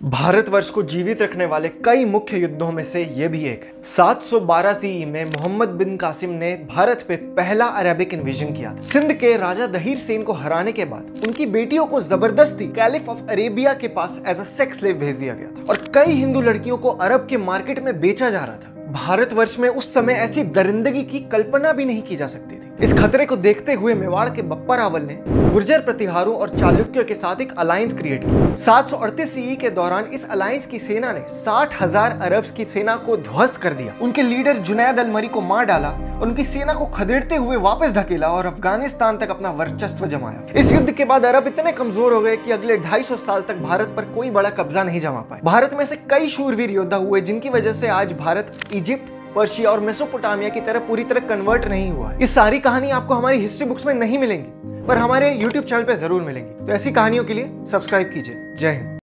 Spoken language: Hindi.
भारतवर्ष को जीवित रखने वाले कई मुख्य युद्धों में से यह भी एक है। 712 सीई में मोहम्मद बिन कासिम ने भारत पे पहला अरबिक इन्वेजन किया था। सिंध के राजा दहीर सेन को हराने के बाद उनकी बेटियों को जबरदस्ती कैलिफ ऑफ अरेबिया के पास एज अ सेक्स स्लेव भेज दिया गया था और कई हिंदू लड़कियों को अरब के मार्केट में बेचा जा रहा था। भारतवर्ष में उस समय ऐसी दरिंदगी की कल्पना भी नहीं की जा सकती थी। इस खतरे को देखते हुए मेवाड़ के बप्पा रावल ने गुर्जर प्रतिहारों और चालुक्यों के साथ एक अलायंस क्रिएट की। 738 सीई के दौरान इस अलायंस की सेना ने 60,000 अरब्स की सेना को ध्वस्त कर दिया। उनके लीडर जुनैद अल-मरी को मार डाला और उनकी सेना को खदेड़ते हुए वापस ढकेला और अफगानिस्तान तक अपना वर्चस्व जमाया। इस युद्ध के बाद अरब इतने कमजोर हो गए कि अगले 250 साल तक भारत पर कोई बड़ा कब्जा नहीं जमा पाए। भारत में से कई शूरवीर योद्धा हुए जिनकी वजह से आज भारत इजिप्ट, पर्शिया और मेसोपोटामिया की तरह पूरी तरह कन्वर्ट नहीं हुआ। ये सारी कहानी आपको हमारी हिस्ट्री बुक्स में नहीं मिलेंगी, पर हमारे YouTube चैनल पे जरूर मिलेंगी। तो ऐसी कहानियों के लिए सब्सक्राइब कीजिए। जय हिंद।